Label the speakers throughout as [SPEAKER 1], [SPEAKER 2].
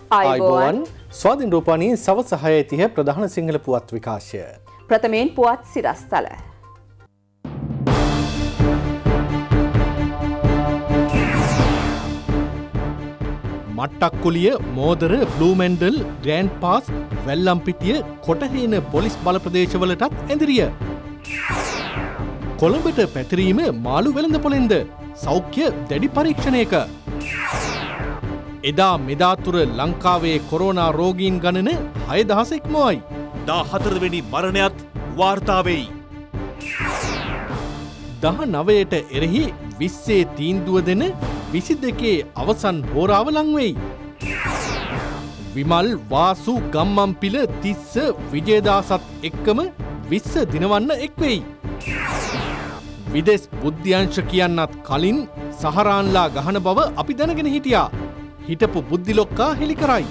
[SPEAKER 1] ආයුබෝවන් ස්වාධීන රූපවාහිනී සවස් 6:30 ප්‍රධාන සිංහල පුවත් විකාශය.
[SPEAKER 2] ප්‍රථමයෙන් පුවත් සිරස්තල.
[SPEAKER 1] Mattakkuliya Modara Bloemendhal Grand Pass Wellampitiya Kotahena police බල ප්‍රදේශවලටත් ඇඳිරිය. කොළඹට පැතිරීම මාළු වෙළඳපොළෙන්ද සෞඛ්‍ය දැඩි පරීක්ෂණයක. එදා මෙදාතුර ලංකාවේ කොරෝනා රෝගීන් ගණන 6000 ඉක්මවයි.
[SPEAKER 3] 14 වෙනි මරණයත් වාර්තා වෙයි.
[SPEAKER 1] 19ට එරෙහි 20 තීන්දුව දෙන 22 අවසන් හෝරාව ලං වෙයි. විමල් වාසු ගම්මන්පිල තිස්ස විජේදාසත් එක්කම 20 දිනවන්න එක් වෙයි. විදෙස් බුද්ධ්‍යංශ කියන්නත් කලින් සහරාන්ලා ගහන බව අපි දැනගෙන හිටියා. හිටපු බුද්ධිලොක්කා හෙළි කරයි.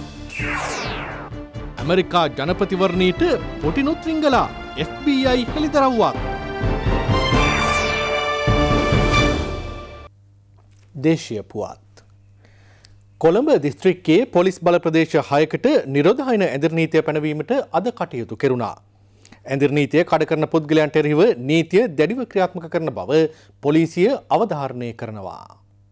[SPEAKER 1] ඇමරිකා ජනපතිවරණීට පොටිනුත් රිංගලා FBI හෙළිදරව්වක්. දේශීය පුවත්. කොළඹ දිස්ත්‍රික්කයේ පොලිස් බල ප්‍රදේශ 6කට නිරෝධායන ඇඳිරි නීතිය පැනවීමට අද කටයුතු කෙරුණා. ඇඳිරි නීතිය කඩ කරන පුද්ගලයන්ට එරෙහිව නීතිය දැඩිව ක්‍රියාත්මක කරන බව පොලිසිය අවධාරණය කරනවා.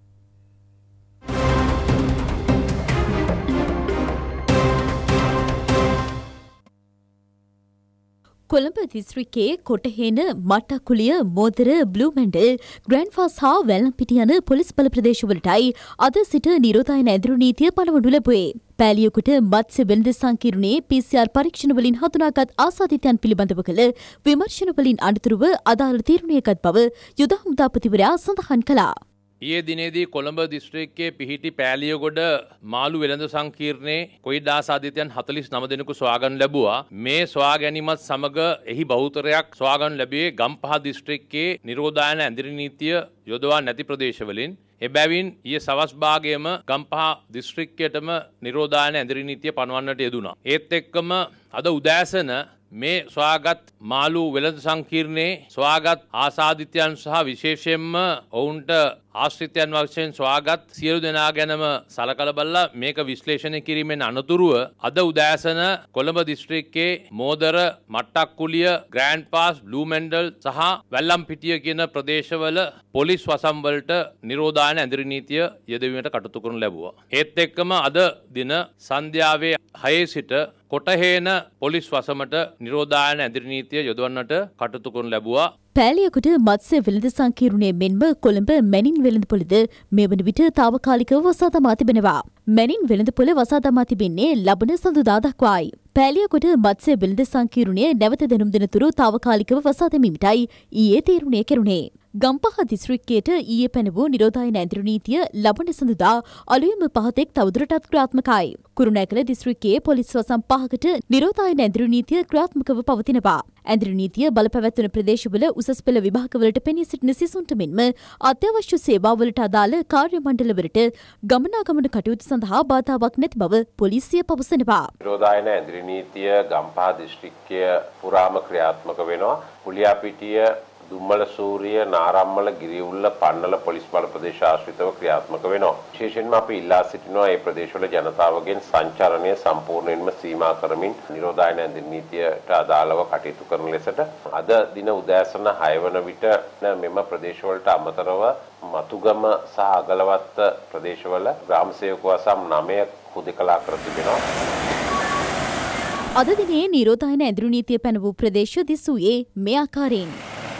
[SPEAKER 4] කොළඹ දිස්ත්‍රික්කයේ කොටහේන මට්ටක්කුලිය මෝදර බ්ලූමෙන්ඩල් ග්‍රෑන්ඩ් පාස් හා වැල්ලම්පිටිය යන පොලිස් බල ප්‍රදේශවලටයි අද සිට නිරෝධායන ඇඳිරි නීතිය පනවනු ලැබුවේ. පෑලියකුට මත්ස්‍ය වෙළඳ සංකීර්ණයේ PCR පරීක්ෂණ වලින් හඳුනාගත් ආසාදිතයන් පිළිබඳව කළ විමර්ශන වලින් අනතුරුව අදාළ තීරණයකට බව යුද හමුදාපතිවරයා සඳහන් කළා.
[SPEAKER 5] ඊයේ දිනේදී කොළඹ දිස්ත්‍රික්කයේ පිහිටි පෑලියගොඩ මාළු වෙළඳ සංකීර්ණයේ කොයිඩ් ආසාදිතයන් 49 දෙනෙකු සොයාගනු ලැබුවා. මේ සොයා ගැනීමත් සමග එහි බහුතරයක් සොයාගනු ලැබුවේ ගම්පහ දිස්ත්‍රික්කයේ නිරෝධායන ඇඳිරි නීතිය යොදවා නැති ප්‍රදේශවලින්. එබැවින් ඊයේ සවස් භාගයේම ගම්පහ දිස්ත්‍රික්කයටම නිරෝධායන ඇඳිරි නීතිය පනවන්නට යෙදුණා. ඒත් එක්කම අද උදෑසන මේ සොයාගත් මාළු වෙළඳ සංකීර්ණයේ සොයාගත් ආසාදිතයන් සහ විශේෂයෙන්ම ඔවුන්ට ආශ්‍රිතයන් වශයෙන් සොයාගත් සියලු දෙනා ගැනම සලකලා බලලා මේක විශ්ලේෂණය කිරීමෙන් අනතුරුව අද උදෑසන කොළඹ දිස්ත්‍රික්කයේ මෝදර මට්ටක්කුලිය ග්‍රෑන්ඩ් පාස් බ්ලූමෙන්ඩල් සහ වැල්ලම්පිටිය කියන ප්‍රදේශවල පොලිස් වසම් වලට නිරෝධායන ඇඳිරි නීතිය යෙදවීමට කටයුතු කරනු ලැබුවා. ඒත් එක්කම අද දින සන්ධ්‍යාවේ 6 සිට කොටහේන පොලිස් වසමට නිරෝධායන ඇඳිරි නීතිය යොදවන්නට කටයුතු කරනු ලැබුවා.
[SPEAKER 4] පෑලියකුට මත්ස්‍ය වෙළඳ සංකීර්ණයේ මෙන්ම කොළඹ මැනින් වෙළඳපොළද මේ වන විට තාවකාලිකව වසා දමා තිබෙනවා. මැනින් වෙළඳපොළ වසා දමා තිබෙන්නේ ලබන සඳුදා දක්වායි. පෑලියකුට මත්ස්‍ය වෙළඳ සංකීර්ණයේ නැවත දැනුම් දෙනතුරු තාවකාලිකව වසා දැමීමටයි ඊයේ තීරණය කෙරුණේ. ගම්පහ දිස්ත්‍රික්කයට ඊයේ පැන වූ නිරෝධායන ඇඳිරි නීතිය ලබන සඳුදා අලුයම 5 තවදුරටත් ක්‍රියාත්මකයි. කුරුණෑගල දිස්ත්‍රික්කයේ පොලිස් වසම් 5කට නිරෝධායන ඇඳිරි නීතිය ක්‍රියාත්මකව පවතිනවා. ඇඳිරි නීතිය බලපැවැත්වෙන ප්‍රදේශවල උසස් පෙළ විභාගවලට පෙනී සිටින සිසුන්ට මෙන්ම අත්‍යවශ්‍ය සේවාවලට අදාළ කාර්ය මණ්ඩලවලට ගමනාගමන කටයුතු සඳහා බාධාවක් නැති බව පොලිසිය පවසනවා.
[SPEAKER 6] නිරෝධායන ඇඳිරි නීතිය ගම්පහ දිස්ත්‍රික්කය පුරාම ක්‍රියාත්මක වෙනවා. පුලියාපිටිය දුම්මල සූරිය නාරම්මල ගිරිඋල්ල පන්නල පොලිස් බල ප්‍රදේශ ආශ්‍රිතව ක්‍රියාත්මක වෙනවා. විශේෂයෙන්ම අපි ඉල්ලා සිටිනවා මේ ප්‍රදේශවල ජනතාවගෙන් සංචාරණය සම්පූර්ණයෙන්ම සීමා කරමින් නිරෝධායන ඇඳිරි නීතියට අදාළව කටයුතු කරන ලෙසට අද දින උදෑසන 6 වන විට මෙම ප්‍රදේශවලට අමතරව මතුගම සහ අගලවත්ත ප්‍රදේශවල ග්‍රාම සේවක වසම් 9 හුදකලා කර තිබෙනවා.
[SPEAKER 4] අද දිනේ නිරෝධායන ඇඳිරි නීතිය පැන වූ ප්‍රදේශ දිසුවේ මේ ආකාරයෙන්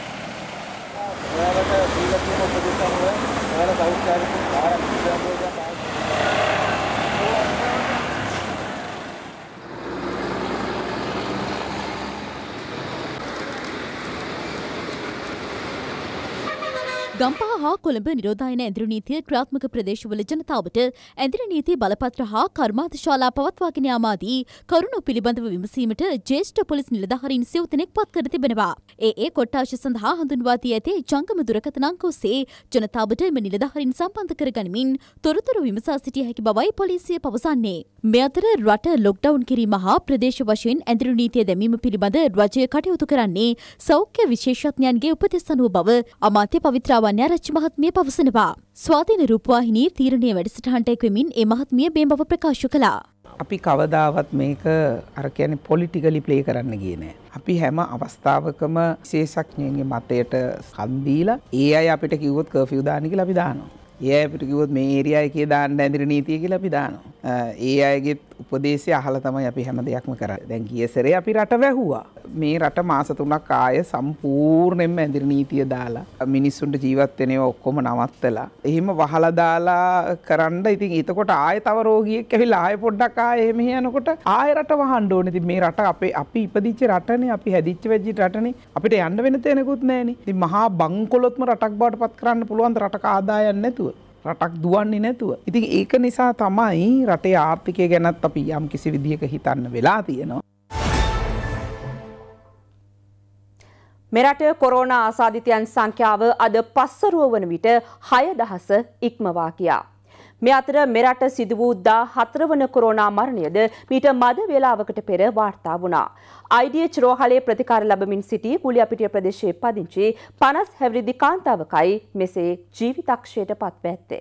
[SPEAKER 4] ගම්පහ හා කොළඹ නිරෝධායන ඇඳිරි නීතිය ක්‍රියාත්මක ප්‍රදේශවල ජනතාවට ඇඳිරි නීති බලපත්‍ර හා කර්මාන්ත ශාලා පවත්වාගෙන යාමාදී කරුණු පිළිබඳව විමසීමට ජ්‍යෙෂ්ඨ පොලිස් නිලධාරීන් සිව් දෙනෙක් පත් කර තිබෙනවා. ඒ කොට්ටාශ සඳහා හඳුන්වා දී ඇති ජංගම දුරකථන අංක ඔස්සේ ජනතාවට එම නිලධාරීන් සම්බන්ධ කර ගනිමින් තොරතුරු විමසා සිටිය හැකි බවයි පොලිසිය පවසන්නේ. මේ අතර රට ලොක්ඩවුන් කිරීම හා ප්‍රදේශ වශයෙන් ඇඳිරි නීතිය දැමීම පිළිබඳ රජය කටයුතු කරන්නේ සෞඛ්‍ය විශේෂඥයන්ගේ උපදෙස් අනුව බව අමාත්‍ය පවිත්‍රා වන්‍යාරච්චි මහත්මිය පවසනවා. ස්වාධීන රූපවාහිනී තීරණයේ වැඩසටහනට එක්වෙමින් ඒ මහත්මිය මේ බව ප්‍රකාශ කළා.
[SPEAKER 7] අපි කවදාවත් මේක අර කියන්නේ පොලිටිකලි ප්ලේ කරන්න ගියේ නෑ. අපි හැම අවස්ථාවකම විශේෂඥයන්ගේ මතයට කන් දීලා ඒ අය අපිට කිව්වොත් කර්ෆියු දාන්න කියලා අපි දානවා. ඒ අය අපිට කිව්වොත් මේ ඒරියා එකේ දාන්න ඇඳිරි නීතිය කියලා අපි දානවා. ඒ අයගේ උපදේශය අහලා තමයි අපි හැම දෙයක්ම කරන්නේ. දැන් ගිය සැරේ අපි රට වැහුවා. මේ රට මාස 3ක් ආය සම්පූර්ණයෙන්ම ඇඳිරි නීතිය දාලා මිනිස්සුන්ට ජීවත් වෙන ඒවා ඔක්කොම නවත්තලා එහෙම වහලා දාලා කරන්න. ඉතින් එතකොට ආයෙ තව රෝගියෙක් ඇවිල්ලා ආයෙ පොඩ්ඩක් ආයෙ එහෙම යනකොට ආයෙ රට වහන්න ඕනේ. ඉතින් මේ රට අපි ඉපදිච්ච රටනේ, අපි හැදිච්ච වෙච්ච රටනේ. අපිට යන්න වෙන තැනකුත් නැහනේ. ඉතින් මහා බංකොලොත්ම රටක් බවට පත් කරන්න පුළුවන් රටක ආදායම් නැතුව. රටක් දුවන්නේ නැතුව. ඉතින් ඒක නිසා තමයි රටේ ආර්ථිකය ගැනත් අපි යම් කිසි විදිහක හිතන්න වෙලා තියෙනවා.
[SPEAKER 2] මෙරට කොරෝනා ආසාදිතයන් සංඛ්‍යාව අද පස්වරුව වන විට 6000 ඉක්මවා ගියා. මේ අතර මෙරට සිදු වූ 14 වන කොරෝනා මරණයද මීට මද වේලාවකට පෙර වාර්තා වුණා. IDH රෝහලේ ප්‍රතිකාර ලැබමින් සිටි කුලියපිටිය ප්‍රදේශයේ පදිංචි 50 හැවිරිදි කාන්තාවකයි මෙසේ ජීවිතක්ෂයට පත්ව ඇත්තේ.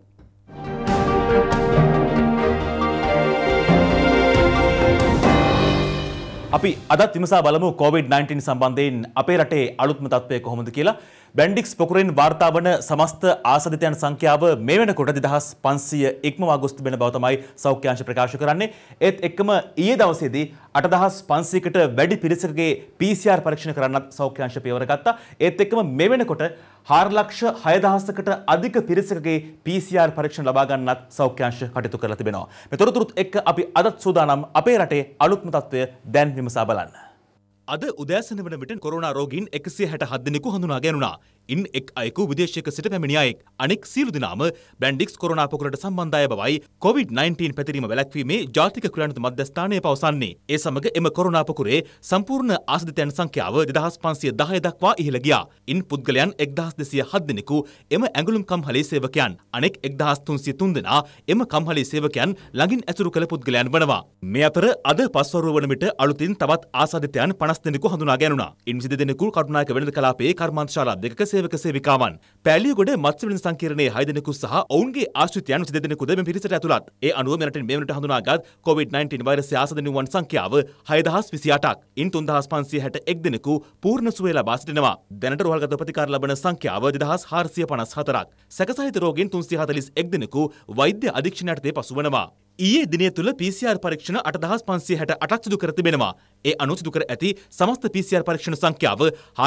[SPEAKER 8] අපි අදත් විමසා බලමු COVID-19 සම්බන්ධයෙන් අපේ රටේ අලුත්ම තත්ත්වය කොහොමද කියලා. බැන්ඩික්ස් පොකුරෙන් වාර්තා වන සමස්ත ආසාදිතයන් සංඛ්‍යාව මේ වෙනකොට 2500 ඉක්මවා ගොස් තිබෙන බව තමයි සෞඛ්‍ය අංශ ප්‍රකාශ කරන්නේ. ඒත් එක්කම ඊයේ දවසේදී 8500කට වැඩි පිරිසකගේ PCR පරීක්ෂණ කරන්නත් සෞඛ්‍ය අංශ පියවර ගත්තා. ඒත් එක්කම මේ වෙනකොට 4,6000කට අධික පිරිසකගේ PCR පරීක්ෂණ ලබා ගන්නත් සෞඛ්‍ය අංශ කටයුතු කරලා තිබෙනවා. මේ තොරතුරුත් එක්ක අපි අදත් සූදානම් අපේ රටේ අලුත්ම තත්ත්වය දැන් විමසා බලන්න.
[SPEAKER 3] අද උදෑසන වන විට කොරෝනා රෝගීන් 167 දෙනෙකු හඳුනා ගැනුණා. ඉන් එක් අයෙකු විදේශයක සිට පැමිණි අයෙක්. අනෙක් සියලු දෙනාම බැන්ඩික්ස් කොරෝනා පොකුරට සම්බන්ධ අය බවයි COVID-19 පැතිරීම වැළැක්වීමේ ජාතික ක්‍රියාන්විත මධ්‍යස්ථානය පවසන්නේ. ඒ සමග එම කොරෝනා පොකුරේ සම්පූර්ණ ආසාදිතයන් සංඛ්‍යාව 2510 දක්වා ඉහළ ගියා. ඉන් පුද්ගලයන් 1207 දෙනෙකු එම ඇඟලුම් කම්හලේ සේවකයන්. අනෙක් 1303 දෙනා එම කම්හලේ සේවකයන් ළඟින් ඇසුරු කළ පුද්ගලයන් වනවා. මේ අතර අද පස්වරුව වන විට අලුතින් තවත් ආසාදිතයන් 50 දෙනෙකු හඳුනා ගැනුණා. ඉන් 20 දෙනෙකු කටුනායක වෙළඳ කලාපයේ කර්මාන්තශාලා දෙකක සේවක සේවිකාවන්. පැලියගොඩ මත්ස්‍ය සංකීර්ණයේ 6 දෙනෙකු සහ ඔවුන්ගේ ආශ්‍රිතයන් 22 දෙනෙකුද මෙම පිරිසට ඇතුළත්. ඒ අනුව මෙරටින් මේ වෙනට හඳුනාගත් COVID-19 වෛරසය ආසාදෙනුවන් සංඛ්‍යාව 6028ක්. ඉන් 3561 දෙනෙකු පූර්ණ සුවය ලබා සිටිනවා. දැනට රෝහල්ගත ප්‍රතිකාර ලබන සංඛ්‍යාව 2454ක්. සැකසහිත රෝගීන් 341 දෙනෙකු වෛද්‍ය අධීක්ෂණයට පසුවනවා. ඊයේ දිනය තුළ PCR පරීක්ෂණ 8568ක් සිදු කර තිබෙනවා. ඒ අනුව සිදු කර ඇති සමස්ත PCR පරීක්ෂණ සංඛ්‍යාව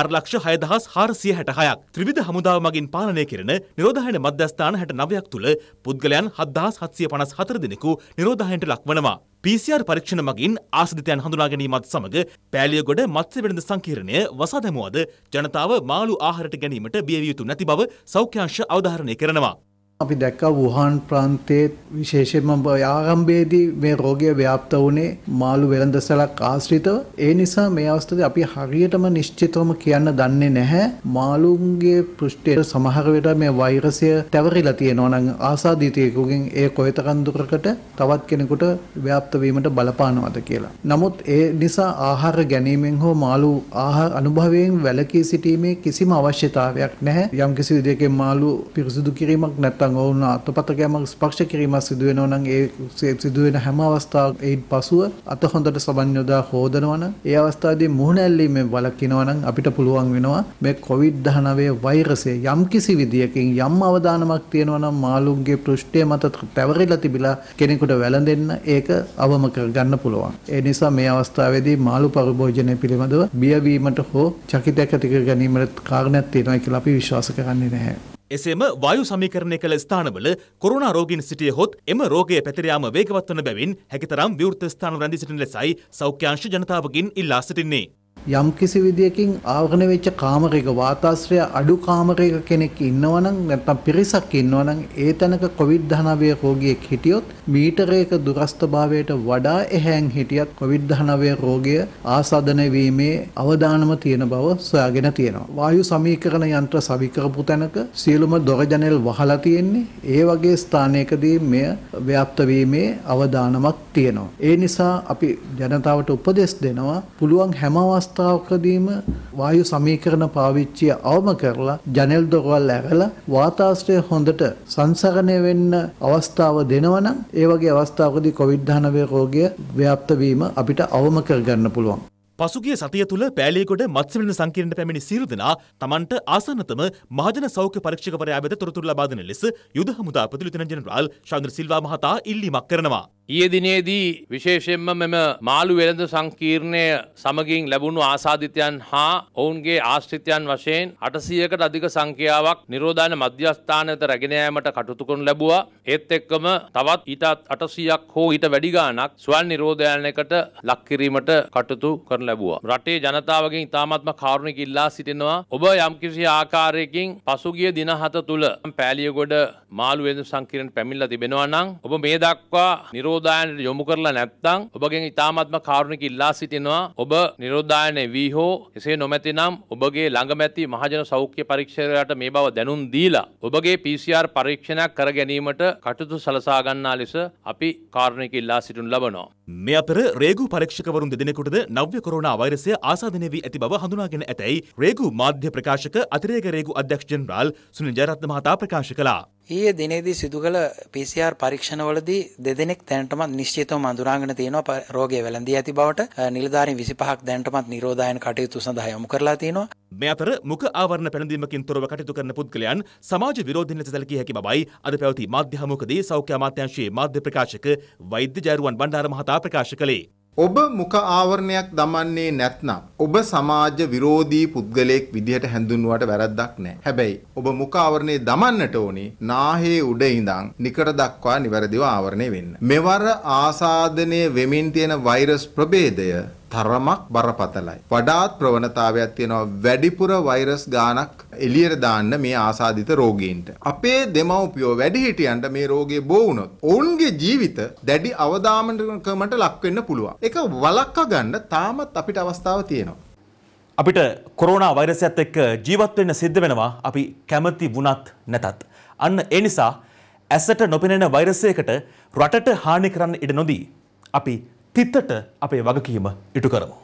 [SPEAKER 3] 4,6466ක්. ත්‍රිවිධ හමුදාව මගින් පාලනය කෙරෙන නිරෝධායන මධ්‍යස්ථාන 69ක් තුළ පුද්ගලයන් 7754 දෙනෙකු නිරෝධායනට ලක්වනවා. PCR පරීක්ෂණ මගින් ආසාදිතයන් හඳුනා ගැනීමත් සමග පෑලියගොඩ මත්ස්‍ය වෙළඳ සංකීර්ණය වසා දැමුවද ජනතාව මාළු ආහාරයට ගැනීමට බිය විය යුතු නැති බව සෞඛ්‍ය අංශ අවධාරණය කරනවා.
[SPEAKER 9] අපි දැක්කා වුහාන් ප්‍රාන්තයේ විශේෂයෙන්ම ආරම්භයේදී මේ රෝගය ව්‍යාප්ත වුණේ මාළු වෙළඳසැලක් ආශ්‍රිතව. ඒ නිසා මේ අවස්ථාවේ අපි හරියටම නිශ්චිතවම කියන්න දන්නේ නැහැ මාළුන්ගේ පෘෂ්ඨයේ සමහර වෙලට මේ වෛරසය තැවරිලා තියෙනවා නම් ආසාදිතයෙකුගෙන් ඒ කොයිතරම් දුරකට තවත් කෙනෙකුට ව්‍යාප්ත වීමට බලපානවද කියලා. නමුත් ඒ නිසා ආහාර ගැනීමෙන් හෝ මාළු ආහාර අනුභවයෙන් වැළකී සිටීමේ කිසිම අවශ්‍යතාවයක් නැහැ. යම්කිසි විදිහකින් මාළු පිරිසිදු කිරීමක් නැත්නම් ඔවුන් අතපත ගැමක් ස්පර්ශ කිරීමක් සිදු වෙනවා නම් ඒ සිදු වෙන හැම අවස්ථාවකදී පසුව අත හොඳට සබන් යොදා හොදනවා නම් ඒ අවස්ථාවේදී මුහුණ ඇල්ලීමෙන් වළකිනවා නම් අපිට පුළුවන් වෙනවා මේ COVID-19 වෛරසය යම්කිසි විදියකින් යම් අවදානමක් තියෙනවා නම් මාළුන්ගේ පෘෂ්ඨය මත තැවරිලා තිබිලා කෙනෙකුට වැළඳෙන්න ඒක අවම කරගන්න පුළුවන්. ඒ නිසා මේ අවස්ථාවේදී මාළු පරිභෝජනය පිළිබඳව බියවීමට හෝ චකිතයක් ඇති කර ගැනීමට කාරණයක් තියෙනවා කියලා අපි විශ්වාස කරන්නේ නැහැ.
[SPEAKER 3] එසේම වායු සමීකරණය කළ ස්ථානවල කොරෝනා රෝගීන් සිටියහොත් එම රෝගය පැතිර යාම වේගවත් වන බැවින් හැකිතරම් විවෘත ස්ථාන රැඳී සිටින ලෙසයි සෞඛ්‍ය අංශ ජනතාවගෙන් ඉල්ලා සිටින්නේ.
[SPEAKER 9] යම් කිසි විදියකින් ආවරණය වෙච්ච කාමරයක වාතාශ්‍රය අඩු කාමරයක කෙනෙක් ඉන්නවනම් නැත්නම් පිරිසක් ඉන්නවනම් ඒ තැනක COVID-19 රෝගියෙක් හිටියොත් මීටරයක දුරස්ථභාවයට වඩා එහැන් හිටියත් COVID-19 රෝගය ආසාදනය වීමේ අවදානම තියෙන බව සොයාගෙන තියෙනවා. වායු සමීකරණ යන්ත්‍ර සවි කරපු තැනක සියලුම දොර ජනෙල් වහලා තියෙන්නේ. ඒ වගේ ස්ථානයකදී මෙය ව්‍යාප්ත වීමේ අවදානමක් තියෙනවා. ඒ නිසා අපි ජනතාවට උපදෙස් දෙනවා පුළුවන් හැම අවස්ථාවකදී අවස්ථාවකදීම වායු සමීකරණ පාවිච්චිය අවම කරලා ජනෙල් දොරවල් ඇරලා වාතාශ්‍රය හොඳට සංසරණය වෙන්න අවස්ථාව දෙනවනම් ඒ වගේ අවස්ථාවකදී COVID-19 රෝගය ව්‍යාප්ත වීම අපිට අවම කරගන්න පුළුවන්.
[SPEAKER 3] පසුගිය සතිය තුළ පෑලියගොඩ මත්ස්‍යවිලඳ සංකීර්ණයට පැමිණි සියලු දෙනා තමන්ට ආසන්නතම මහජන සෞඛ්‍ය පරීක්ෂකවරයා වෙත තොරතුරු ලබා දෙන ලෙස යුද හමුදාපති ලෙතනන්ට් ජෙනරාල් ශාන්ද්‍ර සිල්වා මහතා ඉල්ලීමක් කරනවා.
[SPEAKER 5] ඊයේ දිනේදී විශේෂයෙන්ම මෙම මාළු වෙළඳ සංකීර්ණය සමගින් ලැබුණු ආසාදිතයන් හා ඔවුන්ගේ ආශ්‍රිතයන් වශයෙන් 800කට අධික සංඛ්‍යාවක් නිරෝධායන මධ්‍යස්ථාන වෙත රැගෙන යාමට කටයුතු කරනු ලැබුවා. ඒත් එක්කම තවත් ඊට 800ක් හෝ ඊට වැඩි ගාණක් ස්වයං නිරෝධායනයකට ලක් කිරීමට කටයුතු කරනු ලැබුවා. රටේ ජනතාවගෙන් ඉතාමත්ම කාරුණික ඉල්ලා සිටිනවා ඔබ යම්කිසි ආකාරයකින් පසුගිය දින 7 තුල පෑලියගොඩ මාළු වෙළඳ සංකීර්ණයට පැමිණලා තිබෙනවා නම් ඔබ මේ දක්වා නිරෝධායනයට යොමු කරලා නැත්නම් ඔබගෙන් ඉතාමත්ම කාරුණික ඉල්ලා සිටිනවා ඔබ නිරෝධායනය වී හෝ එසේ නොමැතිනම් ඔබගේ ළඟමැති මහජන සෞඛ්‍ය පරීක්ෂකයාට මේ බව දැනුම් දීලා ඔබගේ PCR පරීක්ෂණයක් කර ගැනීමට කටයුතු සලසා ගන්නා ලෙස අපි කාරුණික ඉල්ලා සිටිනු ලබනවා.
[SPEAKER 3] මේ අතර රේගු පරීක්ෂකවරුන් දෙදෙනෙකුටද නව්‍ය කොරෝනා වෛරසය ආසාදනය වී ඇති බව හඳුනාගෙන ඇතැයි රේගු මාධ්‍ය ප්‍රකාශක අතිරේක රේගු අධ්‍යක්ෂ ජෙනරාල් සුනිල් ජයරත්න මහතා ප්‍රකාශ කළා.
[SPEAKER 10] ඊයේ දිනේදී සිදු කළ PCR පරීක්ෂණවලදී දෙදෙනෙක් දැනටමත් නිශ්චිතවම අඳුනාගෙන තියෙනවා රෝගය වැළඳී ඇති බවට. නිලධාරීන් 25ක් දැනටමත් නිරෝධායන කටයුතු සඳහා යොමු කරලා තියෙනවා.
[SPEAKER 3] මේ අතර මුඛ ආවරණ පැළඳීමකින් තොරව කටයුතු කරන පුද්ගලයන් සමාජ විරෝධීන් ලෙස සැලකිය හැකි බවයි අද පැවති මාධ්‍ය හමුවකදී සෞඛ්‍ය අමාත්‍යාංශයේ මාධ්‍ය ප්‍රකාශක වෛද්‍ය ජයරුවන් බණ්ඩාර මහතා ප්‍රකාශ කළේ.
[SPEAKER 11] ඔබ මුඛ ආවරණයක් දමන්නේ නැත්නම් ඔබ සමාජ විරෝධී පුද්ගලයෙක් විදිහට හැඳින්වුවට වැරද්දක් නැහැ. හැබැයි ඔබ මුඛ ආවරණය දමන්නට ඕනේ නාහේ උඩ ඉඳන් නිකර දක්වා නිවැරදිව ආවරණය වෙන්න. මෙවර ආසාදනය වෙමින් තියෙන වෛරස් ප්‍රභේදය තරමක් බරපතලයි. වඩාත් ප්‍රවණතාවයක් තියෙනවා වැඩිපුර වෛරස් ගානක් එළියට දාන්න මේ ආසාදිත රෝගීන්ට. අපේ දෙමව්පියෝ වැඩිහිටියන්ට මේ රෝගේ බෝ වුණොත් ඔවුන්ගේ ජීවිත දැඩි අවදානමකට ලක් වෙන්න පුළුවන්. ඒක වළක්වා ගන්න තාමත් අපිට අවස්ථාව තියෙනවා.
[SPEAKER 8] අපිට කොරෝනා වෛරසයත් එක්ක ජීවත් වෙන්න සිද්ධ වෙනවා අපි කැමති වුණත් නැතත්. අන්න ඒ නිසා ඇසට නොපෙනෙන වෛරසයකට රටට හානි කරන්න ඉඩ නොදී අපි තිත්තට අපේ වගකීම ඉටු කරමු.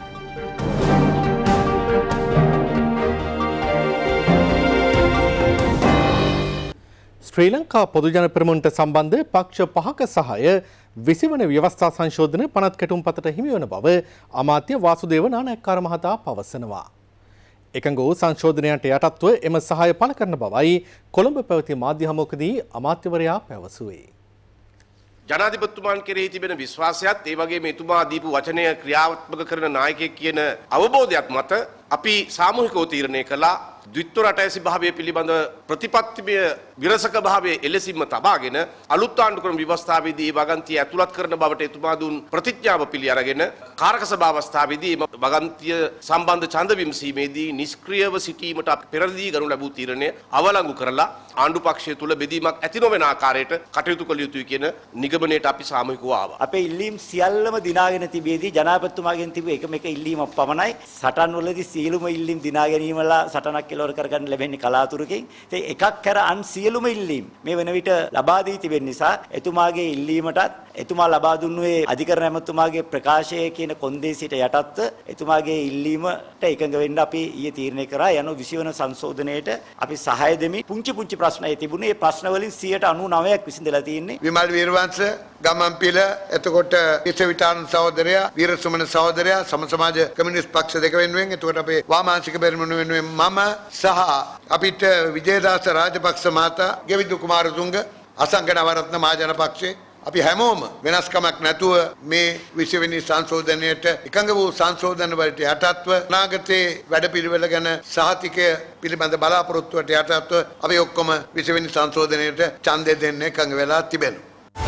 [SPEAKER 1] ශ්‍රී ලංකා පොදුජන පෙරමුණට සම්බන්ධ පක්ෂ 5ක සහාය 20 වන ව්‍යවස්ථා සංශෝධන පනත් කැටුම්පතට හිමිවන බව අමාත්‍ය වාසුදේව නානායක්කාර මහතා පවසනවා. එකඟ වූ සංශෝධනයන්ට යටත්ව එම සහාය පළ කරන බවයි කොළඹ පැවති මාධ්‍ය හමුවකදී අමාත්‍යවරයා පැවසුවේ.
[SPEAKER 6] ජනාධිපතිතුමාන් කෙරෙහි තිබෙන විශ්වාසයත් ඒ වගේම එතුමා දීපු වචනය ක්‍රියාත්මක කරන නායකයෙක් කියන අවබෝධයක් මත අපි සාමූහිකව තීරණය කළා ද්විත්ව රටැසි භාවය පිළිබඳ ප්‍රතිපත්තිමය විරසක භාවය එලෙසින්ම තබාගෙන අලුත් ආණ්ඩුක්‍රම ව්‍යවස්ථාවේදී ඒ වගන්තිය ඇතුළත් කරන බවට එතුමා දුන් ප්‍රතිඥාව පිළි අරගෙන කාරක සභාවස්ථාවේදී වගන්තිය සම්බන්ධ ඡන්ද විමසීමේදී නිෂ්ක්‍රියව සිටීමට අපි පෙරදී ගනු ලැබූ තීරණය අවලංගු කරලා ආණ්ඩු පක්ෂය තුල බෙදීමක් ඇති නොවන ආකාරයට කටයුතු කළ යුතුයි කියන නිගමනයට අපි සාමූහිකව ආවා.
[SPEAKER 12] අපේ ඉල්ලීම් සියල්ලම දිනාගෙන තිබෙදී ජනාධිපතිතුමාගෙන් තිබු එකම එක ඉල්ලීමක් පමණයි. සටන්වලදී සියලුම ඉල්ලීම් දිනා ගැනීමලා සටනක් කෙලවර කරගන්න ලැබෙන්නේ කලාතුරකින්. ඉතින් එකක් කර අන් සියලුම ඉල්ලීම් මේ වෙන විට ලබා දී තිබෙන නිසා එතුමාගේ ඉල්ලීමටත් එතුමා ලබා දුන්නේ අධිකරණ ඇමතුමාගේ ප්‍රකාශය කියන කොන්දේසියට යටත්ව එතුමාගේ ඉල්ලීමට එකඟ වෙන්න අපි ඊයේ තීරණය කරා යන 20 වන සංශෝධනයේට අපි සහාය දෙමින් පුංචි ප්‍රශ්න තිබුණේ. ඒ ප්‍රශ්න වලින් 99%ක් විසඳලා තියෙන්නේ.
[SPEAKER 13] විමල් වීරවංශ ගමන්පිල එතකොට ඉසවිතාන සහෝදරයා වීරසුමන සහෝදරයා සම සමාජ කමියුනිස්ට් පක්ෂ දෙක වෙනුවෙන් එතකොට අපේ වාමාංශික පෙරමුණ වෙනුවෙන් මම සහ අපිට විජේදාස රාජපක්ෂ මහතා ගෙවිදු කුමාරතුංග අසංග නවරත්න මහජන පක්ෂේ අපි හැමෝම වෙනස්කමක් නැතුව මේ 20 වෙනි සංශෝධනයට එකඟ වූ සංශෝධන වලට යටත්ව අනාගතයේ වැඩපිළිවෙල ගැන සහතිකය පිළිබඳ බලාපොරොත්තුවට යටත්ව අපි ඔක්කොම 20 වෙනි සංශෝධනයට ඡන්දය දෙන්න එකඟ වෙලා තිබෙනවා.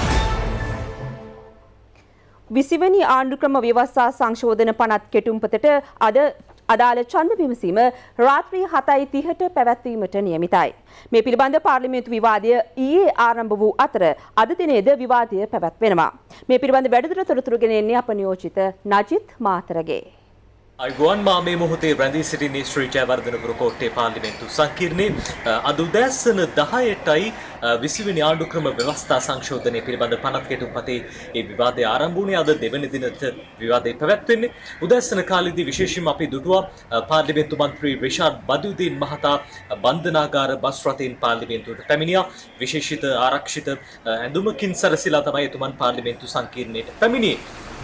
[SPEAKER 2] 20 වෙනි ආණ්ඩුක්‍රම ව්‍යවස්ථා සංශෝධන පනත් කෙටුම්පතට අද අදාළ ඡන්ද විමසීම රාත්‍රී 7:30ට පැවැත්වීමට නියමිතයි. මේ පිළිබඳ පාර්ලිමේන්තු විවාදය ඊයේ ආරම්භ වූ අතර අද දිනේද විවාදය පැවැත්වෙනවා. මේ පිළිබඳ වැඩිදුර තොරතුරු ගෙන එන්නේ අප නියෝජිත නජිත් මාතරගේ.
[SPEAKER 14] අයිබෝන් මා මේ මොහොතේ රැඳී සිටින්නේ ශ්‍රී ජයවර්ධනපුර කෝට්ටේ පාර්ලිමේන්තු සංකීර්ණයේ අද උදෑසන 10ටයි 20 වෙනි ආණ්ඩුක්‍රම ව්‍යවස්ථා සංශෝධනය පිළිබඳ පනත් කෙටුම්පතේ ඒ විවාදය ආරම්භ වුණේ. අද දෙවන දිනට විවාදය පැවැත්වෙන්නේ. උදෑසන කාලේදී විශේෂයෙන්ම අපි දුටුවා පාර්ලිමේන්තු මන්ත්‍රී රිෂාඩ් බදුදීන් මහතා බන්ධනාගාර බස් රථයෙන් පාර්ලිමේන්තුවට පැමිණියා. විශේෂිත ආරක්ෂිත ඇඳුමකින් සැරසිලා තමයි එතුමන් පාර්ලිමේන්තු සංකීර්ණයට පැමිණියේ.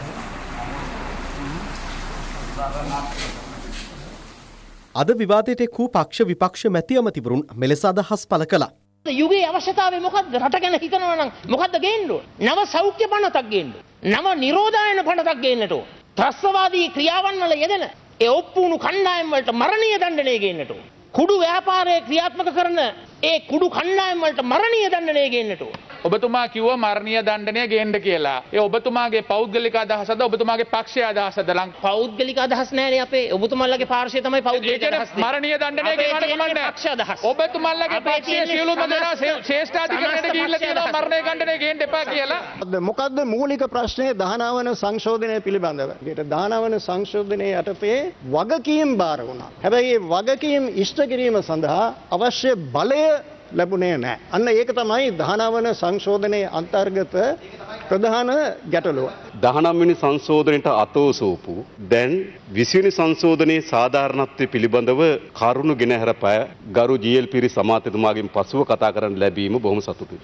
[SPEAKER 15] අද විවාදයට එක් වූ පක්ෂ විපක්ෂ මැති අමතිවරුන් මෙලෙස අදහස් පළ කළා.
[SPEAKER 16] යුගයේ අවශ්‍යතාවය මොකද්ද? රට ගැන හිතනවා නම් මොකද්ද ගේන්න ඕන? නව සෞඛ්‍ය පනතක් ගේන්න ඕන. නව නිරෝධායන පනතක් ගේන්නට ඕන. ත්‍රස්තවාදී ක්‍රියාවන් වල යෙදෙන ඒ ඔප්පුණු කණ්ඩායම් වලට මරණීය දඬුවමක් ගේන්නට ඕන. කුඩු ව්‍යාපාරයේ ක්‍රියාත්මක කරන ඒ කුඩු කණ්ඩායම් වලට මරණීය දඬුවමක් ගේන්නට ඕන.
[SPEAKER 17] ඔබතුමා කිව්වා මරණීය දණ්ඩනය ගේන්න කියලා. ඒ ඔබතුමාගේ පෞද්ගලික අදහසද ඔබතුමාගේ පක්ෂයේ අදහසද?
[SPEAKER 16] පෞද්ගලික අදහස් නෑනේ අපේ. ඔබතුමාලගේ පාර්ශ්වය තමයි පෞද්ගලික අදහස් දෙන්නේ.
[SPEAKER 17] මරණීය දණ්ඩනය ගේන්න කමන්නේ.
[SPEAKER 16] පක්ෂ අදහස්.
[SPEAKER 17] ඔබතුමාලගේ පක්ෂයේ සියලුම දෙනා ශ්‍රේෂ්ඨාධිකරණයට ගිහිල්ලා තියෙනවා මරණීය දණ්ඩනය ගේන්න එපා කියලා.
[SPEAKER 18] මොකද්ද මූලික ප්‍රශ්නේ 19 වන සංශෝධනය පිළිබඳව? ඒකට 19 වන සංශෝධනයේ යටතේ වගකීම් බාර වුණා. හැබැයි මේ වගකීම් ඉෂ්ට කිරීම සඳහා අවශ්‍ය බලය ලැබුණේ නැහැ. අන්න ඒක තමයි 19 වන සංශෝධනයේ අන්තර්ගත ප්‍රධාන ගැටලුව.
[SPEAKER 19] 19 වෙනි සංශෝධනයට අතෝසෝපු දැන් 20 වෙනි සංශෝධනයේ සාධාරණත්වය පිළිබඳව කරුණු ගෙන හැරපෑ ගරු ජී.එල්. පිරිස් අමාත්‍යතුමාගෙන් පසුව කතා කරන්න ලැබීම බොහොම සතුටුයි.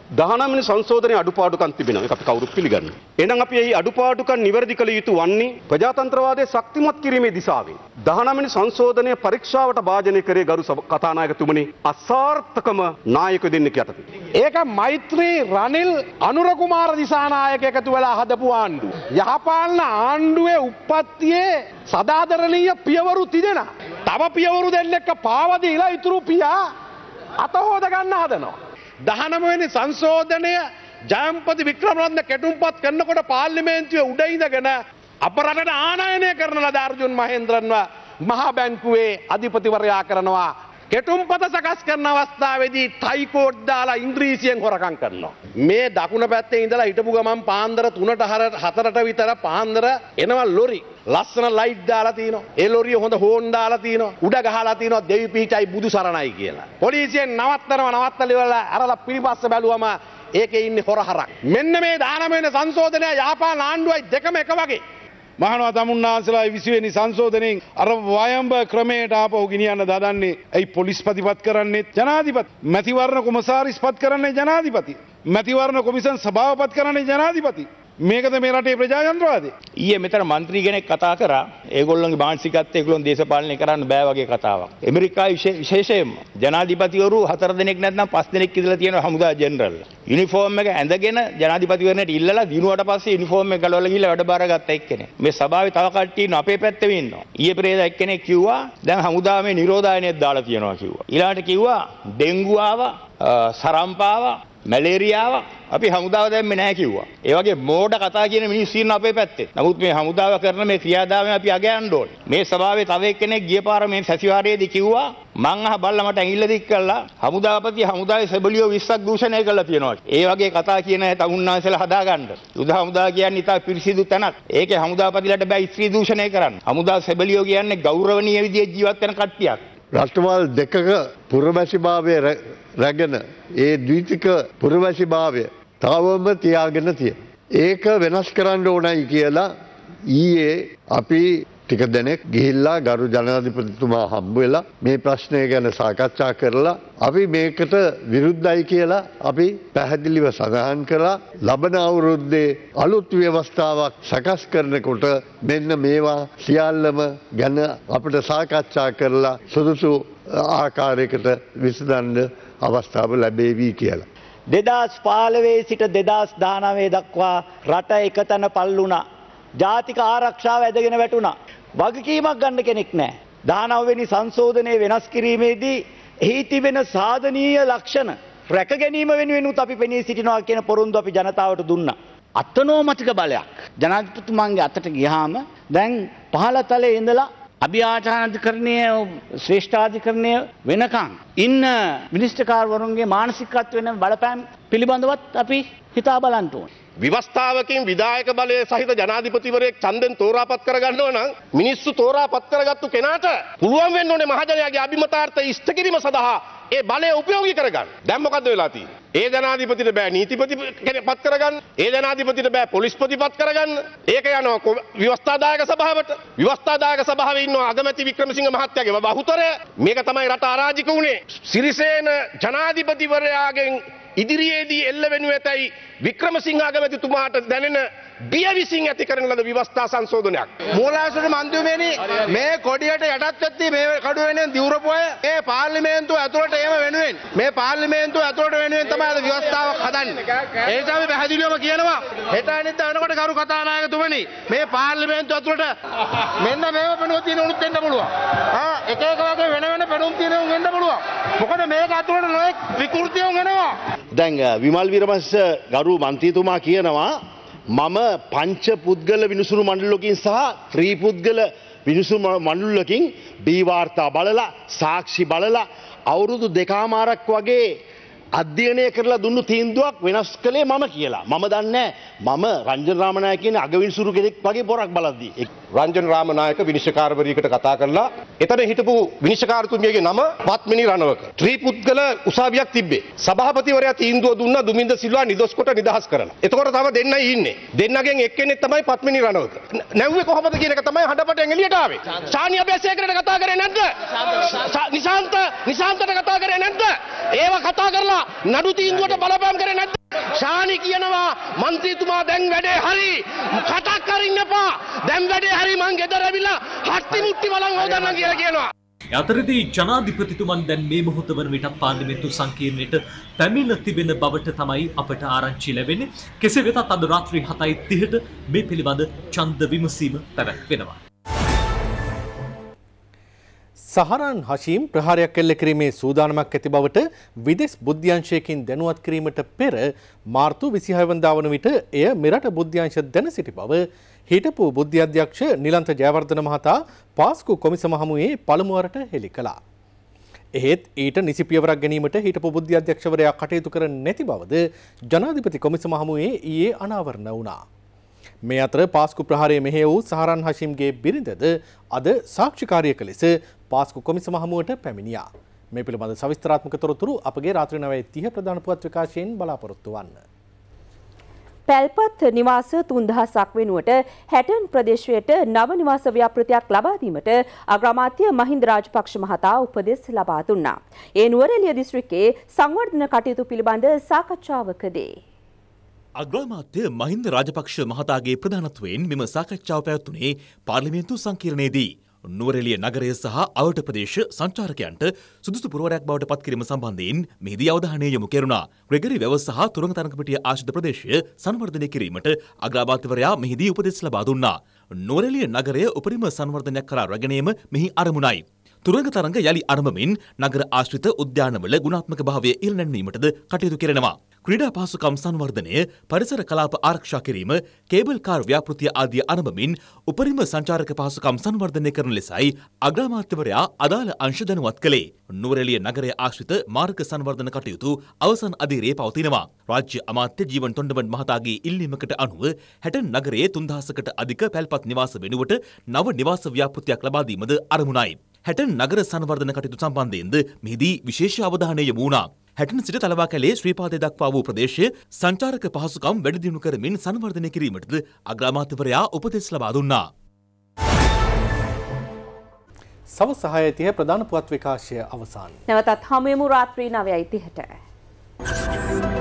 [SPEAKER 19] 19 වෙනි සංශෝධනයේ අඩුපාඩුකම් තිබෙනවා. ඒක අපි කවුරුත් පිළිගන්නවා. එහෙනම් අපි මේ අඩුපාඩුකම් නිවැරදි කළ යුතු වන්නේ ප්‍රජාතන්ත්‍රවාදයේ ශක්තිමත් කිරීමේ දිශාවෙන්. 19 වෙනි සංශෝධනයේ පරීක්ෂාවට භාජනය කරේ ගරු කතානායකතුමනි අසාර්ථකම නායක දෙන්නෙක් යටතේ.
[SPEAKER 20] ඒක මෛත්‍රී රනිල් අනුර කුමාර දිසානායක එකතු වෙලා හදපු ආණ්ඩුව. යහපාලන ආණ්ඩුවේ උප්පත්තියේ සදාදරණීය පියවරු තිදෙනා. තව පියවරු දෙන්නෙක් පාව දීලා ඉතුරු පියා අතහොද ගන්න හදනවා. 19 වෙනි සංශෝධනය ජයම්පති වික්‍රමරත්න කෙටුම්පත් කරනකොට පාර්ලිමේන්තුවේ උඩ ඉඳගෙන අප රටට ආනයනය කරන ලද අර්ජුන් මහේන්ද්‍රන්ව මහා බැංකුවේ අධිපතිවරයා කරනවා. කෙටුම්පත සකස් කරන අවස්ථාවේදී ටයි කෝඩ් දාලා ඉංග්‍රීසියෙන් හොරකම් කරනවා. මේ දකුණ පැත්තේ ඉඳලා හිටපු ගමන් පාන්දර 3ට 4ට විතර පාන්දර එනවා ලොරි. ලස්සන ලයිට් දාලා තිනවා. ඒ ලොරිය හොඳ හෝන් දාලා තිනවා. උඩ ගහලා තිනවා දෙවි පීඨයි බුදු සරණයි කියලා. පොලිසියෙන් නවත්තලා අරලා පිටිපස්ස බැලුවම ඒකේ ඉන්නේ හොරහරක්. මෙන්න මේ 19 වෙනි සංශෝධනය යහපාලන ආණ්ඩුවයි දෙකම එක වගේ. මහනවා තමුන්නාන්සලා 20 වෙනි සංශෝධනයෙන් අර වයඹ ක්‍රමයට ආපහු ගෙනියන්න දදන්නේ. ඇයි පොලිස්පතිපත් කරන්නේ ජනාධිපති. මැතිවරණ කොමසාරිස්පත් කරන්නේ ජනාධිපති. මැතිවරණ කොමිසම් සභාවපත් කරන්නේ ජනාධිපති. මේකද මේ රටේ ප්‍රජාතන්ත්‍රවාදය.
[SPEAKER 21] ඊයේ මෙතන മന്ത്രി කෙනෙක් කතා කරා ඒගොල්ලන්ගේ මානසිකත්වය ඒගොල්ලන් දේශපාලනය කරන්න බෑ වගේ කතාවක්. ඇමරිකාවේ විශේෂයෙන්ම ජනාධිපතිවරු 4 දෙනෙක් නැත්නම් 5 දෙනෙක් ඉඳලා තියෙනවා හමුදා ජෙනරල්. යුනිෆෝම් එක ඇඳගෙන ජනාධිපතිවරණයට ඉල්ලලා දිනුවට පස්සේ යුනිෆෝම් එක ගලවලා ගිහලා වැඩ බාරගත්ත එක්කෙනෙක්. මේ සභාවේ තව කට්ටිය ඉන්න අපේ පැත්තේ ඉන්නවා. ඊයේ පෙරේදා එක්කෙනෙක් කිව්වා දැන් හමුදාවේ නිරෝධායනයක් දාලා තියෙනවා කිව්වා. ඊළඟට කිව්වා ඩෙන්ගු ආවා, සරම්ප ආවා, මැලේරියාව අපි හමුදාව දැම්මේ නැහැ කිව්වා. ඒ වගේ මෝඩ කතා කියන මිනිස්සු ඉන්න අපේ පැත්තේ. නමුත් මේ හමුදාව කරන මේ ක්‍රියාදාමය අපි අගයන්න ඕනේ. මේ සභාවේ තව එක්කෙනෙක් ගිය පාර මේ සතිವಾರයේදී කිව්වා මං අහ බල්ලා මට ඇඟිල්ල දික් කළා හමුදාපති හමුදාවේ සෙබලියෝ 20ක් දූෂණය කළා කියනවා. ඒ වගේ කතා කියන තමුන්නාන්සලා හදාගන්න. යුද හමුදා කියන්නේ ඉතා පිරිසිදු තැනක්. ඒකේ හමුදාපතිලට බෑ ස්ත්‍රී දූෂණය කරන්න. හමුදා සෙබලියෝ කියන්නේ ගෞරවනීය විදිහේ ජීවත් වෙන කට්ටියක්.
[SPEAKER 22] රටවල් දෙකක පුරවැසිභාවය රැගෙන ඒ ද්විතික පුරවැසිභාවය තවම තියාගෙන තියෙනවා. ඒක වෙනස් කරන්න ඕනයි කියලා ඊයේ අපි ටික දෙනෙක් ගිහිල්ලා ගරු ජනාධිපතිතුමා හම්බ වෙලා මේ ප්‍රශ්නය ගැන සාකච්ඡා කරලා අපි මේකට විරුද්ධයි කියලා අපි පැහැදිලිව සඳහන් කළා. ලබන අවුරුද්දේ අලුත් ව්‍යවස්ථාවක් සකස් කරනකොට මෙන්න මේවා සියල්ලම ගැන අපිට සාකච්ඡා කරලා සුදුසු ආකාරයකට විසඳන්න අවස්ථාව ලැබේවි කියලා.
[SPEAKER 12] 2015 සිට 2019 දක්වා රට එකතැන පල්ලුණා. ජාතික ආරක්ෂාව ඇදගෙන වැටුණා. වගකීමක් ගන්න කෙනෙක් නැහැ. 19 වෙනි සංශෝධනය වෙනස් කිරීමේදී එහි තිබෙන සාධනීය ලක්ෂණ රැක ගැනීම වෙනුවෙනුත් අපි පෙනී සිටිනවා කියන පොරොන්දු අපි ජනතාවට දුන්නා. අත්නෝමතික බලයක් ජනාධිපතිතුමාගේ අතට ගියාම දැන් පහළ තලයේ ඉඳලා අභිආචාරාධිකරණය ශ්‍රේෂ්ඨාධිකරණය වෙනකන් ඉන්න මිනිස්ටර්කාරවරුන්ගේ මානසිකත්ව වෙන බලපෑම් පිළිබඳවත් අපි හිතා බලන්න ඕනේ.
[SPEAKER 20] ව්‍යවස්ථාවකින් විධායක බලය සහිත ජනාධිපතිවරයෙක් ඡන්දෙන් තෝරාපත් කරගන්නව නම් මිනිස්සු තෝරාපත් කරගත්තු කෙනාට පුළුවන් වෙන්න ඕනේ මහජනයාගේ අභිමතාර්ථය ඉෂ්ට කිරීම සඳහා ඒ බලය උපයෝගී කරගන්න. දැන් මොකද්ද වෙලා තියෙන්නේ? ඒ ජනාධිපතිට බෑ නීතිපති කෙනෙක් පත් කරගන්න. ඒ ජනාධිපතිට බෑ පොලිස්පති පත් කරගන්න. ඒක යනවා ව්‍යවස්ථාදායක සභාවට. ව්‍යවස්ථාදායක සභාවේ ඉන්නවා අගමැති වික්‍රමසිංහ මහත්තයාගේ බහුතරය. මේක තමයි රට අරාජික වුණේ. සිරිසේන ජනාධිපතිවරයාගෙන් ඉදිරියේදී එල්ල වෙනු ඇතැයි වික්‍රමසිංහ අගමැතිතුමාට දැනෙන බිය විසින් ඇති කරන ලද ව්‍යවස්ථා සංශෝධනයක්. මූලාශ්‍ර මන්ත්‍රීවරයානි මේ කොඩියට යටත් වෙද්දී මේ කඩුව වෙනෙන් දිවුරපොය ඒ පාර්ලිමේන්තුව ඇතුළට එම වෙනුවෙන් මේ පාර්ලිමේන්තුව ඇතුළට වෙනුවෙන් තමයි අද ව්‍යවස්ථාවක් හදන්නේ. ඒ නිසා අපි පැහැදිලිවම කියනවා හෙට අනිද්දා වෙනකොට කරු කතානායකතුමනි මේ පාර්ලිමේන්තුව ඇතුළට මෙන්න මේව පෙනුව තියෙන උනුත් වෙන්න පුළුවන්. එක එක වගේ වෙන වෙන පෙනුම් තියෙන උන් වෙන්න පුළුවන්. මොකද මේක ඇතුළට නොඑක් විකෘතිය වෙනවා. දැන් විමල් විරමස්ස ගරු මන්ත්‍රීතුමා කියනවා මම පංච පුද්ගල විනිසුරු මණ්ඩලකින් සහ ත්‍රී පුද්ගල විනිසුරු මණ්ඩලකින් බී වාර්තා බලලා සාක්ෂි බලලා අවුරුදු දෙකමාරක් වගේ අධ්‍යයනය කරලා දුන්නු තීන්දුවක් වෙනස් කළේ මම කියලා. මම දන්නේ මම රංජන් රාමනායක කියන අගවිනිසුරු කෙනෙක් වගේ පොරක් බලද්දී රංජන් රාමනායක විනිශ්චයකාරවරියකට කතා කරලා එතන හිටපු විනිශ්චයකාරතුමියගේ නම පත්මිනි රණවක. ත්‍රිපුද්ගල උසාවියක් තිබ්බේ. සභාපතිවරයා තීන්දුව දුන්නා දුමින්ද සිල්වා නිදොස් කොට නිදහස් කරන්න. එතකොට තව දෙන්නයි ඉන්නේ. දෙන්නගෙන් එක්කෙනෙක් තමයි පත්මිනි රණවක. නැව්වේ කොහොමද කියන එක තමයි හඬපටෙන් එළියට ආවේ. ශානිය අබේසේකරට කතා කරේ නැද්ද? නිශාන්තට කතා කරේ නැද්ද? ඒව කතා කරලා නඩු තීන්දුවට බලපෑම් කරේ නැද්ද? ශානි කියනවා මන්ත්‍රීතුමා දැන් වැඩේ හරි කතා කරින්න එපා. දැන් වැඩේ හරි මං ගෙදර ඇවිල්ලා හට්ටි මුට්ටි බලන් හොදන්න කියලා කියනවා.
[SPEAKER 14] අතරදී ජනාධිපතිතුමන් දැන් මේ මොහොත වන විට පාර්ලිමේන්තු සංකීර්ණයට පැමිණ තිබෙන බවට තමයි අපට ආරංචි ලැබෙන්නේ. කෙසේ වෙතත් අද රාත්‍රී 7:30ට මේ පිළිබඳ ඡන්ද විමසීම පැවැත්වෙනවා.
[SPEAKER 1] සහරන් හෂීම් ප්‍රහාරයක් එල්ල කිරීමේ සූදානමක් ඇති බවට විදෙස් බුද්ධ්‍යංශයකින් දැනුවත් කිරීමට පෙර මාර්තු 26 වනදා වන විට එය මෙරට බුද්ධ්‍යංශ දැන සිටි බව හිටපු බුද්ධි අධ්‍යක්ෂ නිලන්ත ජයවර්ධන මහතා පාස්කු කොමිසම හමුවේ පළමුවරට හෙළි කළා. එහෙත් ඊට නිසි පියවරක් ගැනීමට හිටපු බුද්ධි අධ්‍යක්ෂවරයා කටයුතු කර නැති බවද ජනාධිපති කොමිසම හමුවේ ඊයේ අනාවරණ වුණා. මේ අතර පාස්කු ප්‍රහාරය මෙහෙය වූ සහරන් හෂීම්ගේ බිරිඳද අද සාක්ෂිකාරියක ලෙස පාස්කු කොමිසම හමුවට පැමිණියා. මේ පිළිබඳ සවිස්තරාත්මක තොරතුරු අපගේ රාත්‍රී 9:30 ප්‍රධාන පුවත් විකාශයෙන් බලාපොරොත්තු වන්න.
[SPEAKER 2] පැල්පත් නිවාස 3000ක් වෙනුවට හැටන් ප්‍රදේශයට නව නිවාස ව්‍යාපෘතියක් ලබා දීමට අග්‍රාමාත්‍ය මහින්ද රාජපක්ෂ මහතා උපදෙස් ලබා දුන්නා. ඒ නුවරඑළිය දිස්ත්‍රික්කයේ සංවර්ධන කටයුතු පිළිබඳ සාකච්ඡාවකදී
[SPEAKER 3] අග්‍රාමාත්‍ය මහින්ද රාජපක්ෂ මහතාගේ ප්‍රධානත්වයෙන් මෙම සාකච්ඡාව පැවැත්වුණේ පාර්ලිමේන්තු සංකීර්ණයේදී. නුවරඑළිය නගරය සහ අවට ප්‍රදේශ සංචාරකයන්ට සුදුසු පුරවරයක් බවට පත්කිරීම සම්බන්ධයෙන් මෙහිදී අවධානය යොමු කෙරුණා. ග්‍රෙගරි වැව සහ තුරංග තරඟපිටිය ආශ්‍රිත ප්‍රදේශය සංවර්ධනය කිරීමට අග්‍රාමාත්‍යවරයා මෙහිදී උපදෙස් ලබා දුන්නා. නුවරඑළිය නගරය උපරිම සංවර්ධනයක් කරා රැගෙන ඒම මෙහි අරමුණයි. තුරංග තරඟ යලි අරඹමින් නගර ආශ්‍රිත උද්‍යානවල ගුණාත්මක භාවය ඉහළ නැංවීමටද කටයුතු කෙරෙනවා. ක්‍රීඩා පහසුකම් සංවර්ධනය, පරිසර කලාප ආරක්ෂා කිරීම, කේබල් කාර් ව්‍යාපෘතිය ආදිය අරඹමින් උපරිම සංචාරක පහසුකම් සංවර්ධනය කරන ලෙසයි අග්‍රාමාත්‍යවරයා අදාළ අංශ දැනුවත් කළේ. නුවරඑළිය නගරය ආශ්‍රිත මාර්ග සංවර්ධන කටයුතු අවසන් අදියරේ පවතිනවා. රාජ්‍ය අමාත්‍ය ජීවන් තොණ්ඩමන් මහතාගේ ඉල්ලීමකට අනුව හැටන් නගරයේ 3000කට අධික පැල්පත් නිවාස වෙනුවට නව නිවාස ව්‍යාපෘතියක් ලබා දීමද අරමුණයි. හැටන් නගර සංවර්ධන කටයුතු සම්බන්ධයෙන්ද මෙහිදී විශේෂ අවධානය යොමු වුණා. හැටන් සිට තලවාකැලේ ශ්‍රීපාදය දක්වා වූ ප්‍රදේශය සංචාරක පහසුකම් වැඩි දියුණු කරමින් සංවර්ධනය කිරීමටද අග්‍රාමාත්‍යවරයා උපදෙස් ලබා දුන්නා.
[SPEAKER 1] සවස් 6:30 ප්‍රධාන පුවත් විකාශය අවසන්.
[SPEAKER 2] නැවතත් හමු වෙමු රාත්‍රී 9:30ට.